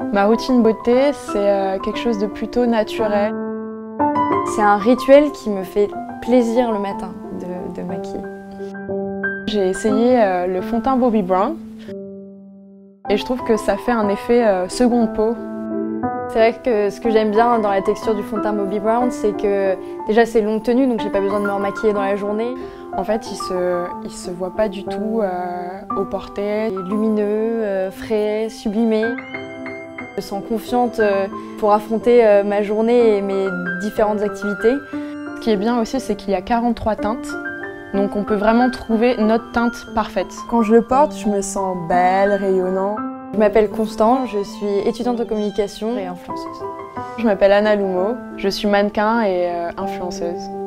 Ma routine beauté, c'est quelque chose de plutôt naturel. C'est un rituel qui me fait plaisir le matin de maquiller. J'ai essayé le fond de teint Bobbi Brown et je trouve que ça fait un effet seconde peau. C'est vrai que ce que j'aime bien dans la texture du fond de teint Bobbi Brown, c'est que déjà c'est longue tenue, donc j'ai pas besoin de me remaquiller dans la journée. En fait, il se voit pas du tout au porté. Lumineux, frais, sublimé. Je me sens confiante pour affronter ma journée et mes différentes activités. Ce qui est bien aussi, c'est qu'il y a 43 teintes, donc on peut vraiment trouver notre teinte parfaite. Quand je le porte, je me sens belle, rayonnante. Je m'appelle Constant, je suis étudiante en communication et influenceuse. Je m'appelle Anna Lumeau, je suis mannequin et influenceuse.